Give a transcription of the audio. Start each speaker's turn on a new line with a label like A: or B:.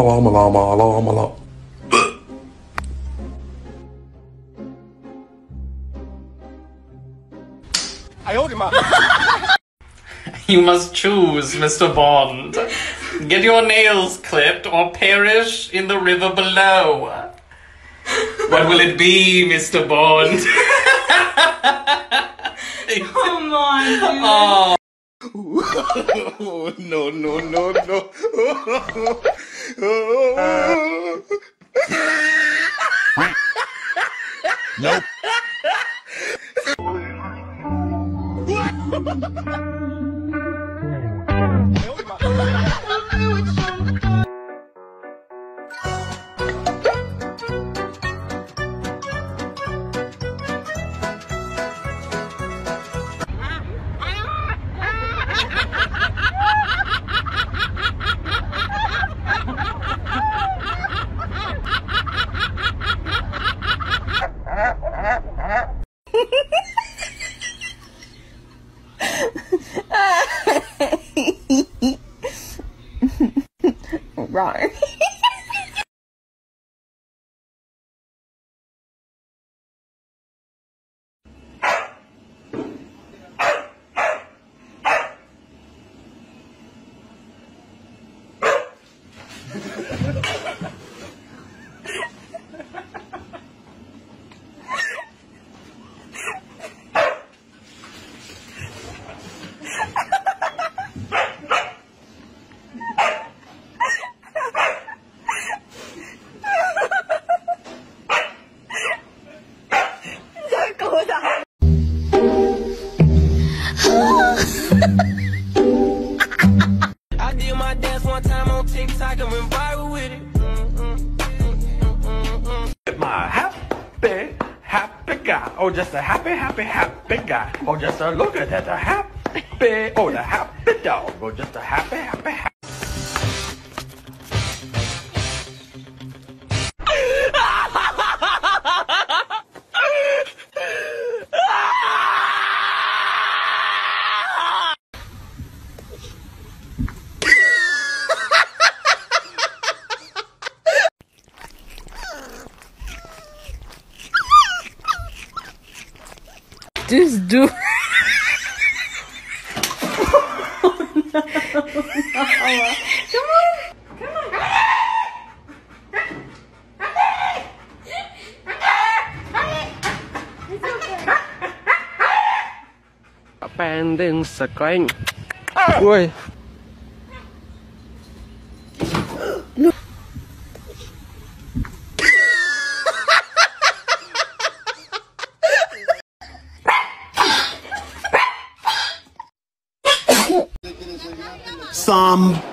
A: You must choose, Mr. Bond. Get your nails clipped or perish in the river below. What will it be, Mr. Bond?
B: Come on, dude.
A: Oh.
C: No, no, no, no. Nope.
B: Right.
D: I did my dance one time on TikTok and went viral with it.
E: My happy guy. Oh, just a happy guy. Oh, just a look at that, a happy. Oh, the happy dog. Oh, just a happy.
B: Just do.
D: Pending screen. Ui.
C: Some